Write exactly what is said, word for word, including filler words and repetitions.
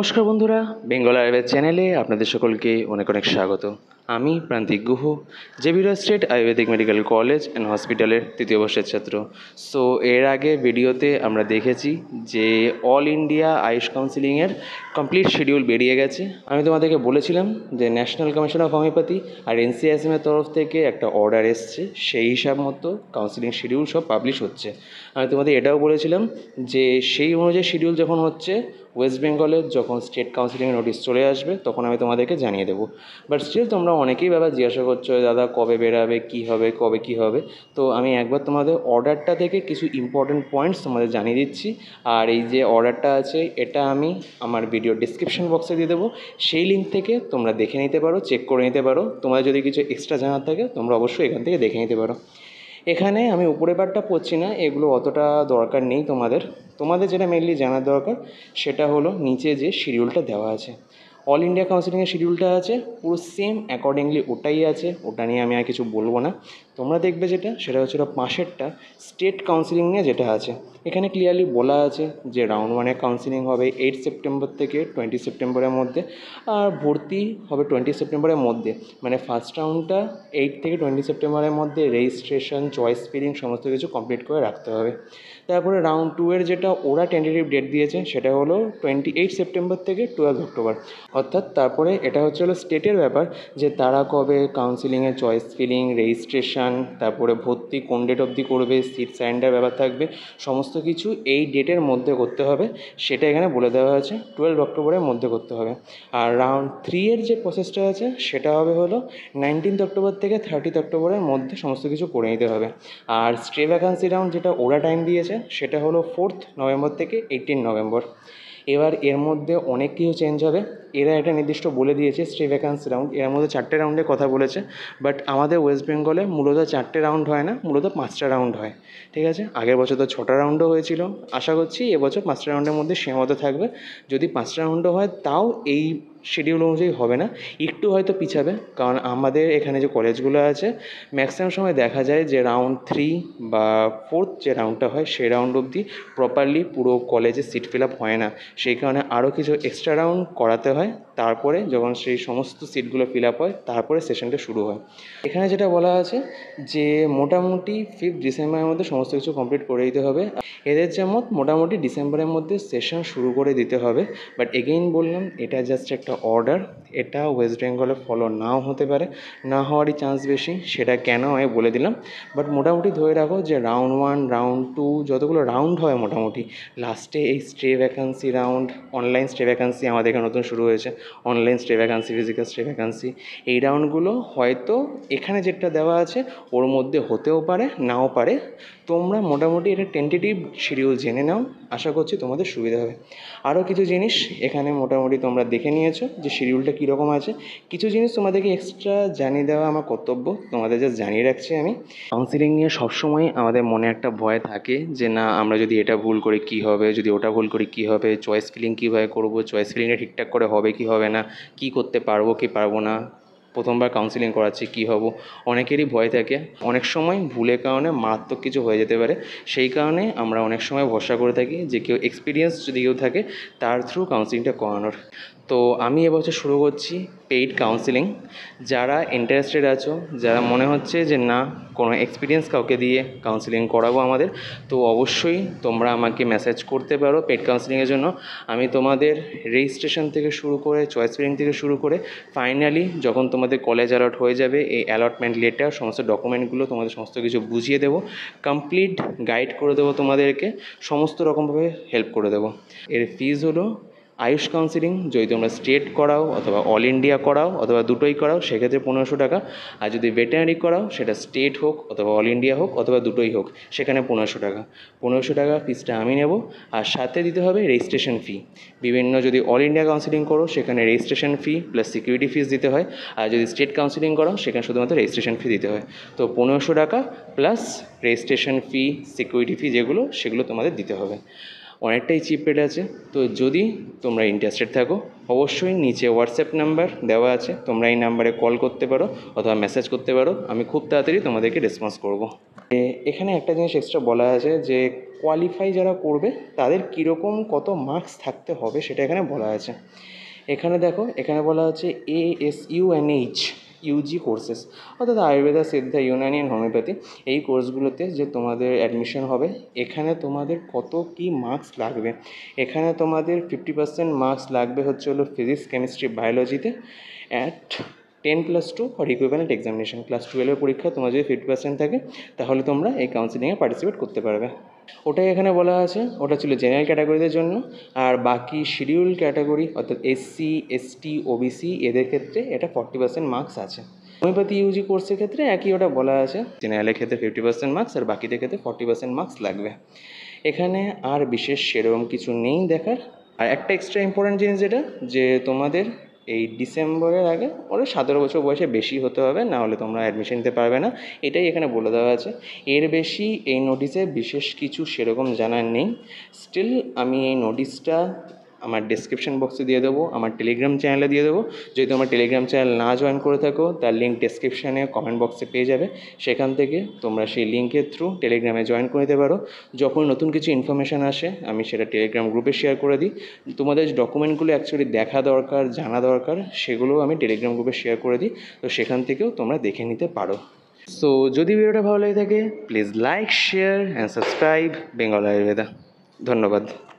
নমস্কার বন্ধুরা, বেঙ্গল আয়ুর্বেদ চ্যানেলে আপনাদের সকলকে অনেক অনেক স্বাগত। আমি Prantik Guha, Xavier state Ayurvedic medical college and হসপিটালের তৃতীয় বর্ষের ছাত্র। সো এর আগে ভিডিওতে আমরা দেখেছি যে অল ইন্ডিয়া আয়ুষ কাউন্সিলিংয়ের কমপ্লিট শিডিউল বেরিয়ে গেছে। আমি তোমাদেরকে বলেছিলাম যে ন্যাশনাল কমিশন অফ হোমিওপ্যাথি আর এনসিআইএসএমের তরফ থেকে একটা অর্ডার এসছে, সেই হিসাব মতো কাউন্সিলিং শিডিউল সব পাবলিশ হচ্ছে। আমি তোমাদের এটাও বলেছিলাম যে সেই অনুযায়ী শিডিউল যখন হচ্ছে, ওয়েস্ট বেঙ্গলের যখন স্টেট কাউন্সিলিংয়ের নোটিশ চলে আসবে তখন আমি তোমাদেরকে জানিয়ে দেবো। বাট স্টিল তোমরা অনেকেই ব্যাপার জিজ্ঞাসা করছো, দাদা কবে বেরাবে, কী হবে, কবে কী হবে। তো আমি একবার তোমাদের অর্ডারটা থেকে কিছু ইম্পর্টেন্ট পয়েন্টস তোমাদের জানিয়ে দিচ্ছি। আর এই যে অর্ডারটা আছে এটা আমি আমার ভিডিও ডিসক্রিপশন বক্সে দিয়ে দেবো, সেই লিঙ্ক থেকে তোমরা দেখে নিতে পারো, চেক করে নিতে পারো। তোমাদের যদি কিছু এক্সট্রা জানার থাকে তোমরা অবশ্যই এখান থেকে দেখে নিতে পারো। এখানে আমি উপরে পার্টটা পড়ছি না, এগুলো অতটা দরকার নেই তোমাদের। তোমাদের যেটা মেনলি জানার দরকার সেটা হলো নিচে যে শিডিউলটা দেওয়া আছে, অল ইন্ডিয়া কাউন্সিলিংয়ের শিডিউলটা আছে, পুরো সেম অ্যাকর্ডিংলি ওটাই আছে, ওটা নিয়ে আমি আর কিছু বলবো না। তোমরা দেখবে যেটা সেটা হচ্ছে পাশেরটা স্টেট কাউন্সিলিং নিয়ে যেটা আছে। এখানে ক্লিয়ারলি বলা আছে যে রাউন্ড ওয়ানের কাউন্সিলিং হবে এইট সেপ্টেম্বর থেকে টোয়েন্টি সেপ্টেম্বরের মধ্যে, আর ভর্তি হবে টোয়েন্টি সেপ্টেম্বরের মধ্যে। মানে ফার্স্ট রাউন্ডটা এইট থেকে টোয়েন্টি সেপ্টেম্বরের মধ্যে রেজিস্ট্রেশন, চয়েস ফিলিং সমস্ত কিছু কমপ্লিট করে রাখতে হবে। তারপরে রাউন্ড টু এর যেটা ওরা টেন্টেটিভ ডেট দিয়েছে সেটা হলো টোয়েন্টি এইট সেপ্টেম্বর থেকে টুয়েলভ অক্টোবর। অর্থাৎ তারপরে এটা হচ্ছে হলো স্টেটের ব্যাপার যে তারা কবে কাউন্সিলিংয়ে চয়েস ফিলিং, রেজিস্ট্রেশন, তারপরে ভর্তি কোন ডেট অবধি করবে, সিট সারেন্ডার ব্যাপার থাকবে, সমস্ত কিছু এই ডেটের মধ্যে করতে হবে। সেটা এখানে বলে দেওয়া হয়েছে টুয়েলভ অক্টোবরের মধ্যে করতে হবে। আর রাউন্ড থ্রি এর যে প্রসেসটা আছে সেটা হবে হলো নাইনটিন্থ অক্টোবর থেকে থার্টিথ অক্টোবরের মধ্যে সমস্ত কিছু করে নিতে হবে। আর স্টে ভ্যাকান্সি রাউন্ড যেটা ওরা টাইম দিয়েছে সেটা হলো ফোর্থ নভেম্বর থেকে এইটিন নভেম্বর। এবার এর মধ্যে অনেক কিছু চেঞ্জ হবে। এরা এটা নির্দিষ্ট বলে দিয়েছে স্টে ভ্যাকান্সি রাউন্ড, এর মধ্যে চারটে রাউন্ডের কথা বলেছে। বাট আমাদের ওয়েস্ট বেঙ্গলে মূলত চারটে রাউন্ড হয় না, মূলত পাঁচটা রাউন্ড হয়। ঠিক আছে, আগের বছর তো ছটা রাউন্ডও হয়েছিল, আশা করছি এবছর পাঁচটা রাউন্ডের মধ্যে সীমাবদ্ধ থাকবে। যদি পাঁচটা রাউন্ডও হয় তাও এই শিডিউল অনুযায়ী হবে না, একটু হয়তো পিছাবে। কারণ আমাদের এখানে যে কলেজগুলো আছে ম্যাক্সিমাম সময় দেখা যায় যে রাউন্ড থ্রি বা ফোর্থ যে রাউন্ডটা হয় সেই রাউন্ড অবধি প্রপারলি পুরো কলেজে সিট ফিল আপ হয় না। সেই কারণে আরও কিছু এক্সট্রা রাউন্ড করাতে হয়, তারপরে যখন সেই সমস্ত সিটগুলো ফিল আপ হয় তারপরে সেশনটা শুরু হয়। এখানে যেটা বলা আছে যে মোটামুটি ফিফথ ডিসেম্বরের মধ্যে সমস্ত কিছু কমপ্লিট করে দিতে হবে। এদের যেমন মোটামুটি ডিসেম্বরের মধ্যে সেশন শুরু করে দিতে হবে। বাট এগেইন বললাম এটা জাস্ট একটা অর্ডার, এটা ওয়েস্ট বেঙ্গলে ফলো নাও হতে পারে, না হওয়ারই চান্স বেশি। সেটা কেন আমি বলে দিলাম। বাট মোটামুটি ধরে রাখো যে রাউন্ড ওয়ান, রাউন্ড টু যতগুলো রাউন্ড হয় মোটামুটি লাস্টে এই stay vacancy round, online stay vacancy আমাদের এখানে নতুন শুরু হয়েছে, online stay vacancy, physical stay vacancy, এই রাউন্ডগুলো হয়তো এখানে যেটা দেওয়া আছে ওর মধ্যে হতেও পারে, নাও পারে। তোমরা মোটামুটি এটা টেন্টেটিভ শিডিউল জেনে নাও, আশা করছি তোমাদের সুবিধা হবে। আরও কিছু জিনিস এখানে মোটামুটি তোমরা দেখে নিয়েছো যে শিডিউলটা কীরকম আছে। কিছু জিনিস তোমাদেরকে এক্সট্রা জানিয়ে দেওয়া আমার কর্তব্য, তোমাদের জাস্ট জানিয়ে রাখছি আমি। কাউন্সিলিং নিয়ে সবসময় আমাদের মনে একটা ভয় থাকে যে না আমরা যদি এটা ভুল করি কী হবে, যদি ওটা ভুল করি কী হবে, চয়েস ফিলিং কীভাবে করবো, চয়েস ফিলিংটা ঠিকঠাক করে হবে কি হবে না, কী করতে পারবো কি পারবো না, প্রথমবার কাউন্সিলিং করাচ্ছি কী হব, অনেকেরই ভয় থাকে। অনেক সময় ভুলের কারণে মারাত্মক কিছু হয়ে যেতে পারে। সেই কারণে আমরা অনেক সময় ভরসা করে থাকি যে কেউ এক্সপিরিয়েন্স যদি কেউ থাকে তার থ্রু কাউন্সিলিংটা করানোর। তো আমি এবছর শুরু করছি পেইড কাউন্সিলিং। যারা ইন্টারেস্টেড আছো, যারা মনে হচ্ছে যে না কোনো এক্সপিরিয়েন্স কাউকে দিয়ে কাউন্সিলিং করাবো আমাদের, তো অবশ্যই তোমরা আমাকে মেসেজ করতে পারো পেইড কাউন্সিলিংয়ের জন্য। আমি তোমাদের রেজিস্ট্রেশন থেকে শুরু করে, চয়েস ফিলিং থেকে শুরু করে, ফাইনালি যখন তোমাদের কলেজ অ্যালট হয়ে যাবে এই অ্যালটমেন্ট লেটার সমস্ত ডকুমেন্টগুলো তোমাদের সমস্ত কিছু বুঝিয়ে দেবো, কমপ্লিট গাইড করে দেবো তোমাদেরকে, সমস্ত রকমভাবে হেল্প করে দেবো। এর ফিজ হলো আয়ুষ কাউন্সিলিং যদি তোমরা স্টেট করাও অথবা অল ইন্ডিয়া করাও অথবা দুটোই করাও সেক্ষেত্রে পনেরোশো টাকা। আর যদি ভেটেরিনারি করাও সেটা স্টেট হোক অথবা অল ইন্ডিয়া হোক অথবা দুটোই হোক সেখানে পনেরোশো টাকা। পনেরোশো টাকা ফিজটা আমি নেব। আর সাথে দিতে হবে রেজিস্ট্রেশন ফি। বিভিন্ন যদি অল ইন্ডিয়া কাউন্সিলিং করো সেখানে registration fee plus security fees দিতে হয়। আর যদি স্টেট কাউন্সিলিং করো সেখানে শুধুমাত্র রেজিস্ট্রেশন ফি দিতে হয়। তো পনেরোশো টাকা plus registration fee, security fee যেগুলো সেগুলো তোমাদের দিতে হবে। অনেকটাই চিপ রেট আছে। তো যদি তোমরা ইন্টারেস্টেড থাকো অবশ্যই নিচে হোয়াটসঅ্যাপ নাম্বার দেওয়া আছে, তোমরা এই নাম্বারে কল করতে পারো অথবা মেসেজ করতে পারো, আমি খুব তাড়াতাড়ি তোমাদেরকে রেসপন্স করবো। এখানে একটা জিনিস এক্সট্রা বলা আছে যে কোয়ালিফাই যারা করবে তাদের কীরকম কত মার্কস থাকতে হবে সেটা এখানে বলা আছে। এখানে দেখো, এখানে বলা আছে A S U N H UG courses, অর্থাৎ আয়ুর্বেদা, সিদ্ধা, ইউনানি অ্যান্ড হোমিওপ্যাথি, এই কোর্সগুলোতে যে তোমাদের অ্যাডমিশন হবে এখানে তোমাদের কত কী মার্কস লাগবে। এখানে তোমাদের ফিফটি পার্সেন্ট মার্কস লাগবে হচ্ছে হলো ফিজিক্স, কেমিস্ট্রি, বায়োলজিতে অ্যাট টেন প্লাস টু আর ইকুইভ্যালেন্ট এক্সামিনেশন। ক্লাস টুয়েলভের পরীক্ষা তোমার যদি ফিফটি পার্সেন্ট থাকে তাহলে তোমরা এই কাউন্সিলিংয়ে পার্টিসিপেট করতে পারবে। ওটাই এখানে বলা আছে, ওটা ছিল জেনারেল ক্যাটাগরিদের জন্য। আর বাকি শিডিউল ক্যাটাগরি অর্থাৎ এসসি, এসটি, ওবিসি এদের ক্ষেত্রে এটা ফর্টি পার্সেন্ট মার্কস আছে। হোমিওপ্যাথি ইউজি কোর্সের ক্ষেত্রে একই ওটা বলা আছে, জেনারেলের ক্ষেত্রে ফিফটি পার্সেন্ট মার্কস আর বাকিদের ক্ষেত্রে ফর্টি পার্সেন্ট মার্কস লাগবে। এখানে আর বিশেষ সেরকম কিছু নেই দেখার। আর একটা এক্সট্রা ইম্পর্ট্যান্ট জিনিস যেটা, যে তোমাদের এই ডিসেম্বরের আগে ওরা সতেরো বছর বয়সে বেশি হতে হবে, না হলে তোমরা অ্যাডমিশন নিতে পারবে না, এটাই এখানে বলে দেওয়া আছে। এর বেশি এই নোটিশে বিশেষ কিছু সেরকম জানার নেই। স্টিল আমি এই নোটিশটা আমার ডেসক্রিপশন বক্সে দিয়ে দেবো, আমার টেলিগ্রাম চ্যানেলে দিয়ে দেবো। যদি তোমার টেলিগ্রাম চ্যানেল না জয়েন করে থাকো তার লিঙ্ক ডেসক্রিপশানে কমেন্ট বক্সে পেয়ে যাবে, সেখান থেকে তোমরা সেই লিঙ্কের থ্রু টেলিগ্রামে জয়েন করে নিতে পারো। যখন নতুন কিছু ইনফরমেশান আসে আমি সেটা টেলিগ্রাম গ্রুপে শেয়ার করে দিই। তোমাদের যে ডকুমেন্টগুলো অ্যাকচুয়ালি দেখা দরকার, জানা দরকার, সেগুলোও আমি টেলিগ্রাম গ্রুপে শেয়ার করে দিই, তো সেখান থেকেও তোমরা দেখে নিতে পারো। সো যদি ভিডিওটা ভালো লাগে থাকে please like, share and subscribe Bengal Ayurveda. ধন্যবাদ।